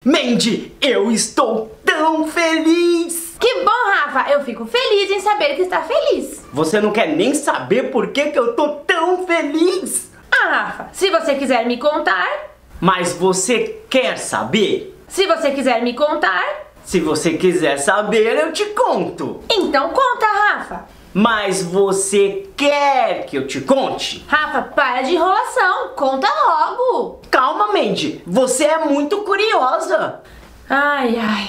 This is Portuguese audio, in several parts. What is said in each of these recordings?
Mandy, eu estou tão feliz! Que bom, Rafa! Eu fico feliz em saber que está feliz. Você não quer nem saber por que eu tô tão feliz? Ah, Rafa, se você quiser me contar... Mas você quer saber? Se você quiser me contar... Se você quiser saber, eu te conto. Então conta, Rafa. Mas você quer que eu te conte? Rafa, para de enrolação. Conta logo. Calma, Mandy. Você é muito curiosa. Ai, ai.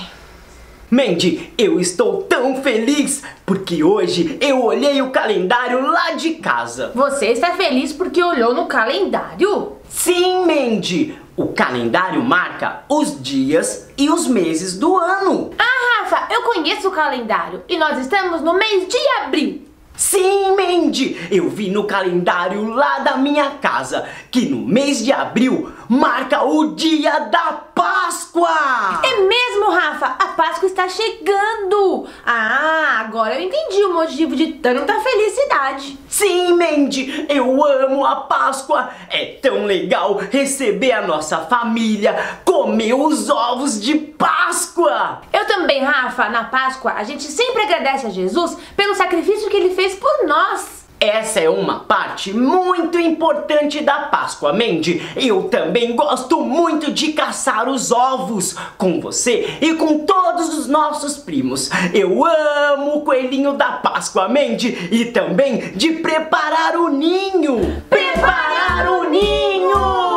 Mandy, eu estou tão feliz porque hoje eu olhei o calendário lá de casa. Você está feliz porque olhou no calendário? Sim, Mandy. O calendário marca os dias e os meses do ano. Ah, Rafa, eu conheço o calendário e nós estamos no mês de abril. Sim, Mandy, eu vi no calendário lá da minha casa que no mês de abril marca o dia da Páscoa. É mesmo, Rafa, a Páscoa está chegando. Ah, agora eu entendi o motivo de tanta felicidade. Sim, Mandy, eu amo a Páscoa. É tão legal receber a nossa família, comer os ovos de Páscoa. Eu também, Rafa. Na Páscoa a gente sempre agradece a Jesus pelo sacrifício que ele fez por nós. Essa é uma parte muito importante da Páscoa, Mandy. Eu também gosto muito de caçar os ovos com você e com todos os nossos primos. Eu amo o coelhinho da Páscoa, Mandy, e também de preparar o ninho. Preparar o ninho!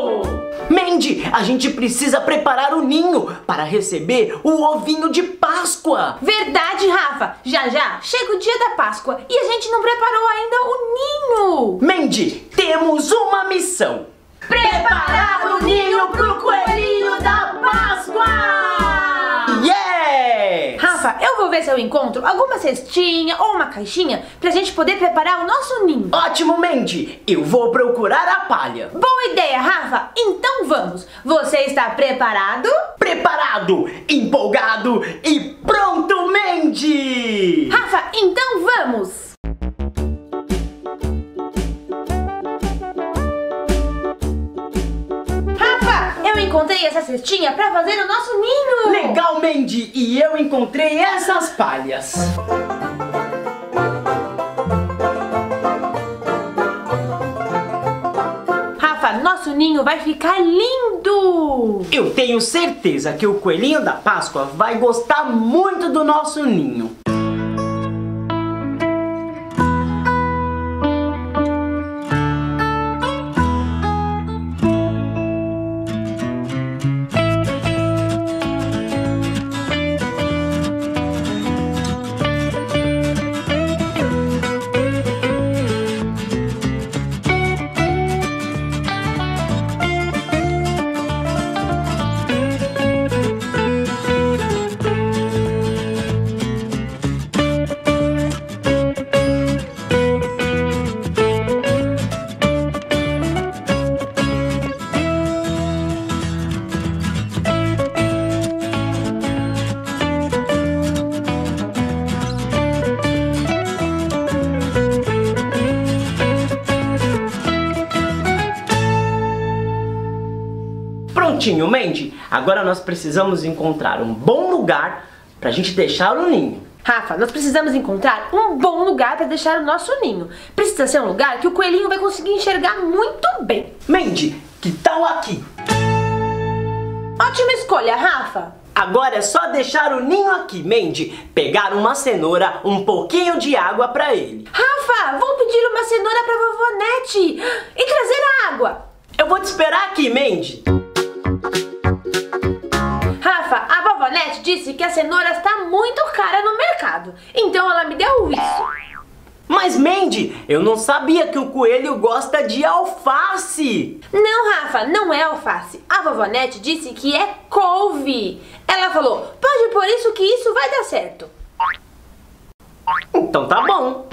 Mandy, a gente precisa preparar o ninho para receber o ovinho de Páscoa. Verdade, Rafa. Já já chega o dia da Páscoa e a gente não preparou ainda o ninho. Mandy, temos uma missão. Preparar o ninho pro coelhinho da Páscoa! Yeah! Rafa, eu vou ver se eu encontro alguma cestinha ou uma caixinha pra gente poder preparar o nosso ninho. Ótimo, Mandy! Eu vou procurar a palha. Boa ideia, Rafa! Então vamos! Você está preparado? Preparado, empolgado e pronto, Mandy! Rafa, então vamos! Eu encontrei essa cestinha pra fazer o nosso ninho! Legal, Mandy! E eu encontrei essas palhas! Rafa, nosso ninho vai ficar lindo! Eu tenho certeza que o coelhinho da Páscoa vai gostar muito do nosso ninho! Prontinho, Mandy. Agora nós precisamos encontrar um bom lugar pra gente deixar o ninho. Rafa, nós precisamos encontrar um bom lugar para deixar o nosso ninho. Precisa ser um lugar que o coelhinho vai conseguir enxergar muito bem. Mandy, que tal aqui? Ótima escolha, Rafa. Agora é só deixar o ninho aqui, Mandy. Pegar uma cenoura, um pouquinho de água pra ele. Rafa, vou pedir uma cenoura pra vovó Nete e trazer a água. Eu vou te esperar aqui, Mandy. Rafa, a vovó Nete disse que a cenoura está muito cara no mercado, então ela me deu isso. Mas, Mandy, eu não sabia que o coelho gosta de alface. Não, Rafa, não é alface. A vovó Nete disse que é couve. Ela falou, pode por isso que isso vai dar certo. Então tá bom.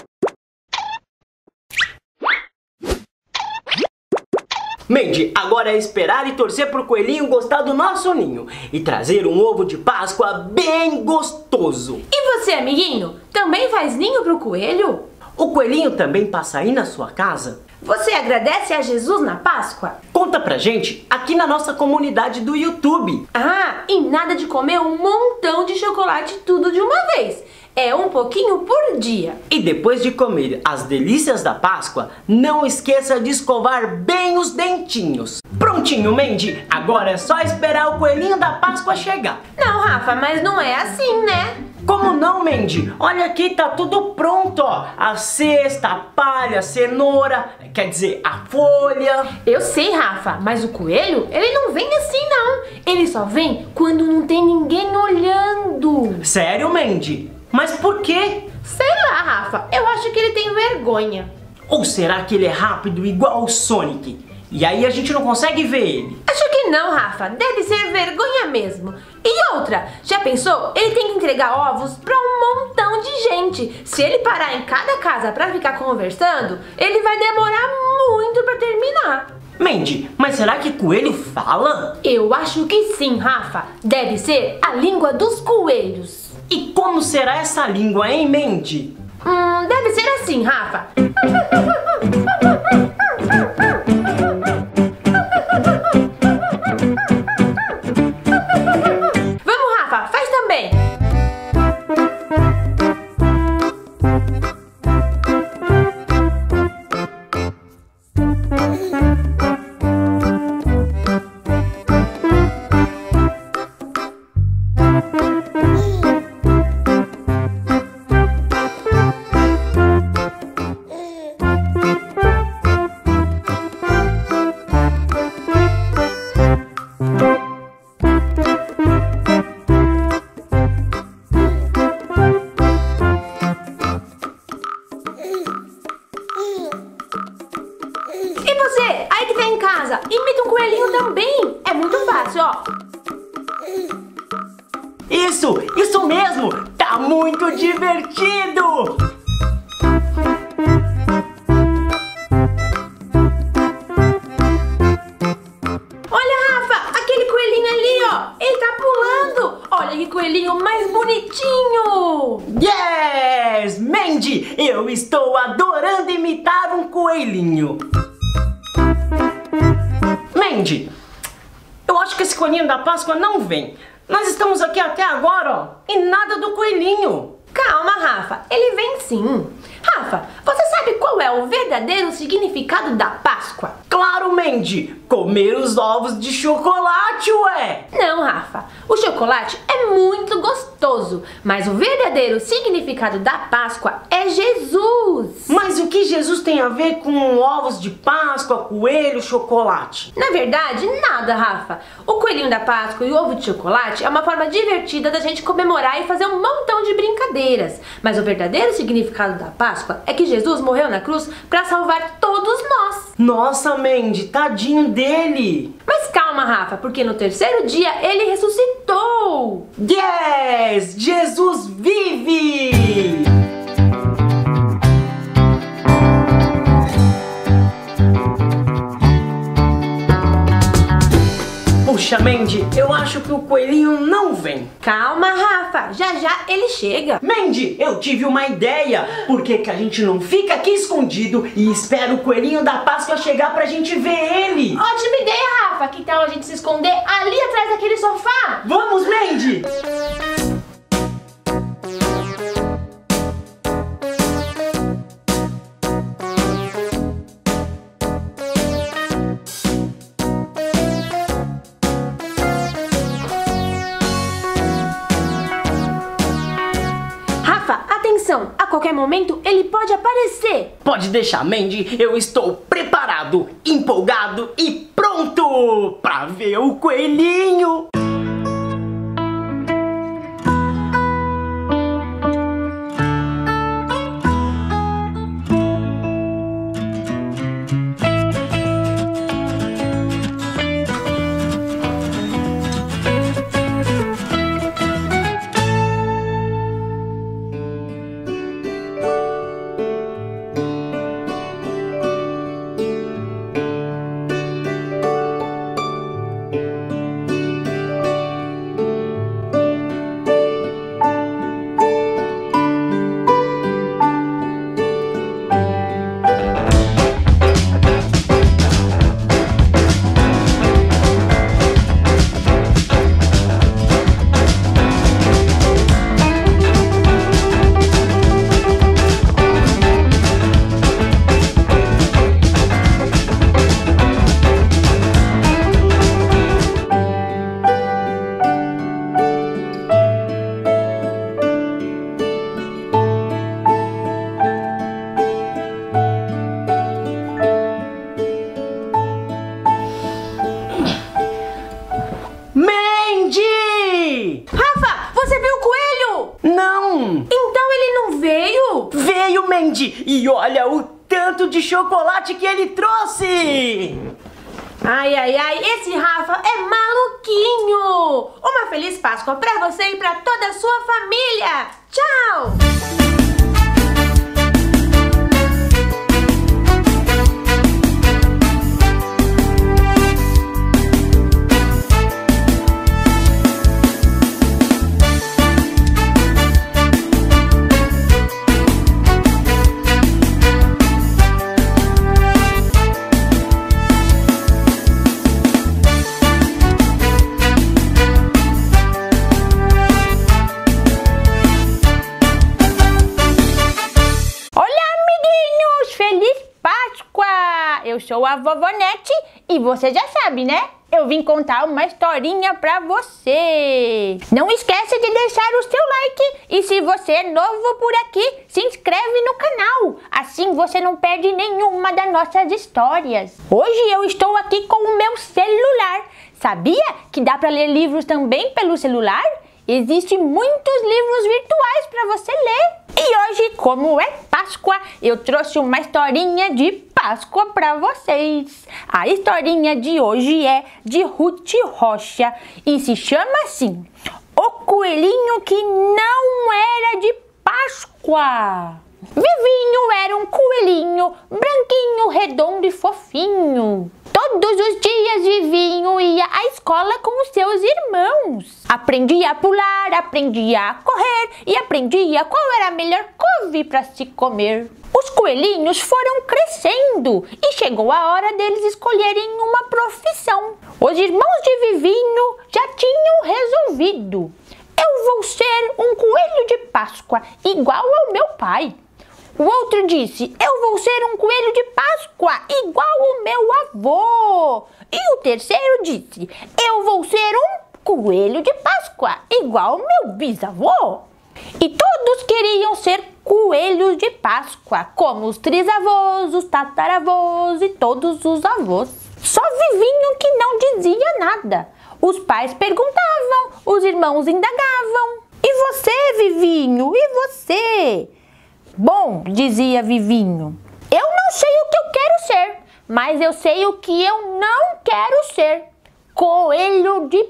Mandy, agora é esperar e torcer pro coelhinho gostar do nosso ninho e trazer um ovo de Páscoa bem gostoso. E você, amiguinho, também faz ninho pro coelho? O coelhinho também passa aí na sua casa? Você agradece a Jesus na Páscoa? Conta pra gente aqui na nossa comunidade do YouTube. Ah, e nada de comer um montão de chocolate tudo de uma vez. É um pouquinho por dia. E depois de comer as delícias da Páscoa, não esqueça de escovar bem os dentinhos. Prontinho, Mandy! Agora é só esperar o coelhinho da Páscoa chegar. Não, Rafa, mas não é assim, né? Como não, Mandy? Olha aqui, tá tudo pronto, ó. A cesta, a palha, a cenoura, quer dizer, a folha. Eu sei, Rafa, mas o coelho, ele não vem assim, não. Ele só vem quando não tem ninguém olhando. Sério, Mandy? Mas por quê? Sei lá, Rafa, eu acho que ele tem vergonha. Ou será que ele é rápido igual o Sonic? E aí a gente não consegue ver ele? Acho que não, Rafa, deve ser vergonha mesmo. E outra, já pensou? Ele tem que entregar ovos pra um montão de gente. Se ele parar em cada casa pra ficar conversando, ele vai demorar muito pra terminar. Mandy, mas será que coelho fala? Eu acho que sim, Rafa. Deve ser a língua dos coelhos. E como será essa língua, hein, Mandy? Deve ser assim, Rafa. Vamos, Rafa, faz também. E você, aí que tá em casa, imita um coelhinho também. É muito fácil, ó. Isso mesmo! Tá muito divertido! Olha, Rafa, aquele coelhinho ali, ó. Ele tá pulando. Olha que coelhinho mais bonitinho. Yes! Mandy, eu estou adorando imitar um coelhinho. Mandy, eu acho que esse coelhinho da Páscoa não vem. Nós estamos aqui até agora, ó, e nada do coelhinho. Calma, Rafa, ele vem sim. Rafa, você sabe qual é o verdadeiro significado da Páscoa? Claro, Mandy, comer os ovos de chocolate, ué. Não, Rafa, o chocolate é muito gostoso, mas o verdadeiro significado da Páscoa é Jesus. Mas o que Jesus tem a ver com ovos de Páscoa, coelho, chocolate? Na verdade, nada, Rafa. O coelhinho da Páscoa e o ovo de chocolate é uma forma divertida da gente comemorar e fazer um montão de brincadeiras. Mas o verdadeiro significado da Páscoa é que Jesus morreu na cruz para salvar todos nós. Nossa, Mandy, tadinho dele. Mas calma, Rafa, porque no terceiro dia ele ressuscitou. Yes! Jesus vive! Puxa, Mandy, eu acho que o coelhinho não vem. Calma, Rafa, já já ele chega. Mandy, eu tive uma ideia. Por que que a gente não fica aqui escondido e espera o coelhinho da Páscoa chegar pra gente ver ele? Ótima ideia, Rafa. Que tal a gente se esconder ali atrás daquele sofá? Vamos, Mandy! Atenção, a qualquer momento ele pode aparecer. Pode deixar, Mandy, eu estou preparado, empolgado e pronto pra ver o coelhinho. Mandy, e olha o tanto de chocolate que ele trouxe! Ai, ai, ai, esse Rafa é maluquinho! Uma feliz Páscoa pra você e pra toda a sua família! Tchau! Eu sou a Vovó Nete e você já sabe, né? Eu vim contar uma historinha pra você. Não esquece de deixar o seu like e se você é novo por aqui, se inscreve no canal. Assim você não perde nenhuma das nossas histórias. Hoje eu estou aqui com o meu celular. Sabia que dá pra ler livros também pelo celular? Existem muitos livros virtuais para você ler. E hoje, como é Páscoa, eu trouxe uma historinha de Páscoa para vocês. A historinha de hoje é de Ruth Rocha e se chama assim: O Coelhinho que Não Era de Páscoa. Vivinho era um coelhinho, branquinho, redondo e fofinho. Todos os dias Vivinho ia à escola com os seus irmãos. Aprendia a pular, aprendia a correr e aprendia qual era a melhor couve para se comer. Os coelhinhos foram crescendo e chegou a hora deles escolherem uma profissão. Os irmãos de Vivinho já tinham resolvido: eu vou ser um coelho de Páscoa igual ao meu pai. O outro disse: eu vou ser um coelho de Páscoa igual ao meu avô. E o terceiro disse: eu vou ser um coelho de Páscoa igual ao meu bisavô. E todos queriam ser coelhos de Páscoa, como os trisavós, os tataravós e todos os avós. Só Vivinho que não dizia nada. Os pais perguntavam, os irmãos indagavam: e você, Vivinho? E você? Bom, dizia Vivinho, eu não sei o que eu quero ser, mas eu sei o que eu não quero ser: coelho de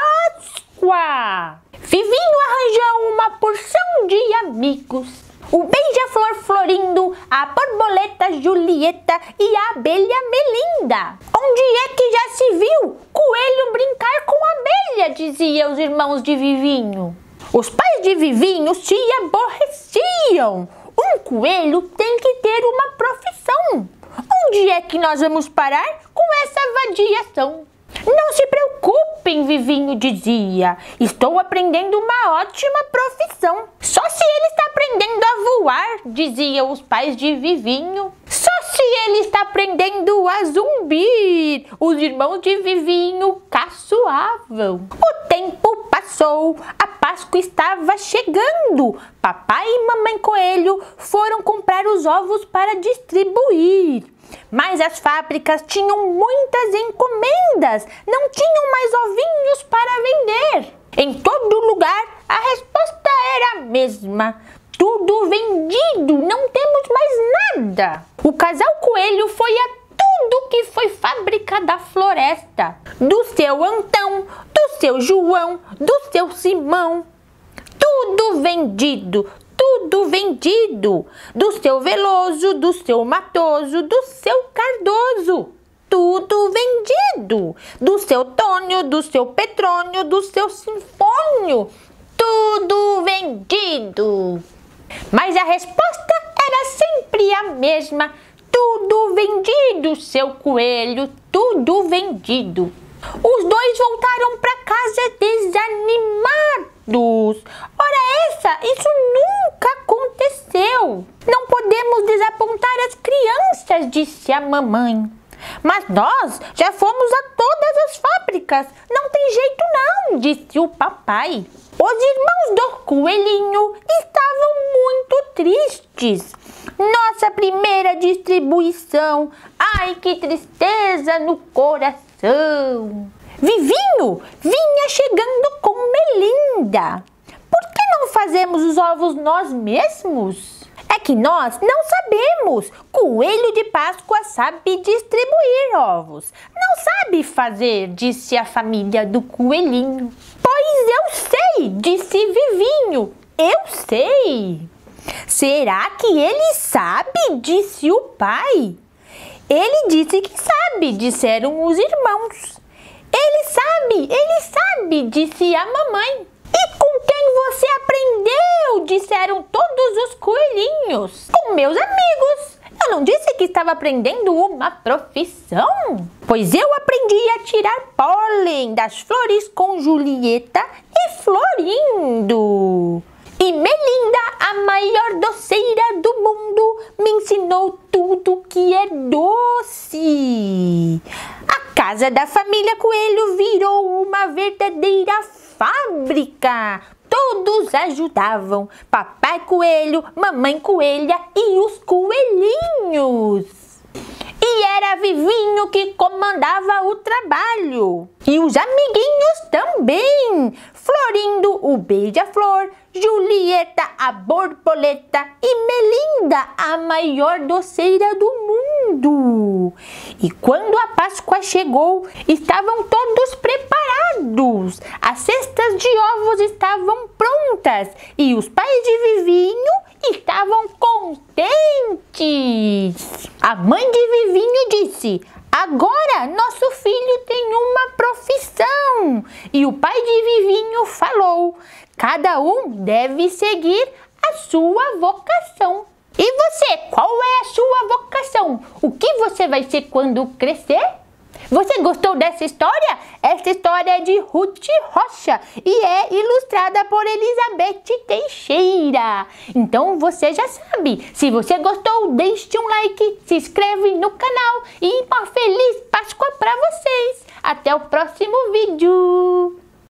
Páscoa. Vivinho arranjou uma porção de amigos: o beija-flor Florindo, a borboleta Julieta e a abelha Melinda. Onde é que já se viu coelho brincar com abelha? Diziam os irmãos de Vivinho. Os pais de Vivinho se aborreciam. Um coelho tem que ter uma profissão. Onde é que nós vamos parar com essa vadiação? Não se preocupem, Vivinho dizia. Estou aprendendo uma ótima profissão. Só se ele está aprendendo a voar, diziam os pais de Vivinho. Só se ele está aprendendo a zumbir, os irmãos de Vivinho caçoavam. O tempo passou, a Páscoa estava chegando. Papai e mamãe coelho foram comprar os ovos para distribuir. Mas as fábricas tinham muitas encomendas, não tinham mais ovinhos para vender. Em todo lugar, a resposta era a mesma: tudo vendido, não temos mais nada. O casal coelho foi a tudo que foi fábrica da floresta: do seu Antão, do seu João, do seu Simão. Tudo vendido, tudo vendido. Do seu Veloso, do seu Matoso, do seu Cardoso. Tudo vendido. Do seu Tônio, do seu Petrônio, do seu Sinfônio. Tudo vendido. Mas a resposta era sempre a mesma: tudo vendido, seu coelho, tudo vendido. Os dois voltaram para casa desanimados. Ora essa, isso nunca aconteceu. Não podemos desapontar as crianças, disse a mamãe. Mas nós já fomos a todas as fábricas. Não tem jeito não, disse o papai. Os irmãos do coelhinho estavam muito tristes. Nossa primeira distribuição. Ai, que tristeza no coração. Vivinho vinha chegando com Melinda. Por que não fazemos os ovos nós mesmos? É que nós não sabemos. Coelho de Páscoa sabe distribuir ovos. Não sabe fazer, disse a família do coelhinho. Pois eu sei, disse Vivinho. Eu sei. Será que ele sabe? Disse o pai. Ele disse que sabe, disseram os irmãos. Ele sabe, disse a mamãe. E com quem você aprendeu? Disseram todos os coelhinhos. Com meus amigos. Eu não disse que estava aprendendo uma profissão? Pois eu aprendi a tirar pólen das flores com Julieta e Florindo. E Melinda, a maior doceira do mundo, me ensinou tudo que é doce. A casa da família Coelho virou uma verdadeira fábrica. Todos ajudavam. Papai Coelho, Mamãe Coelha e os coelhinhos. E era Vivinho que comandava o trabalho. E os amiguinhos também. Florindo, o beija-flor, Julieta, a borboleta e Melinda, a maior doceira do mundo. E quando a Páscoa chegou, estavam todos preparados. As cestas de ovos estavam prontas e os pais de Vivinho estavam contentes. A mãe de Vivinho disse: agora nosso filho tem uma profissão. E o pai de Vivinho falou: cada um deve seguir a sua vocação. E você, qual é a sua vocação? O que você vai ser quando crescer? Você gostou dessa história? Essa história é de Ruth Rocha e é ilustrada por Elizabeth Teixeira. Então você já sabe, se você gostou, deixe um like, se inscreve no canal e uma feliz Páscoa para vocês. Até o próximo vídeo.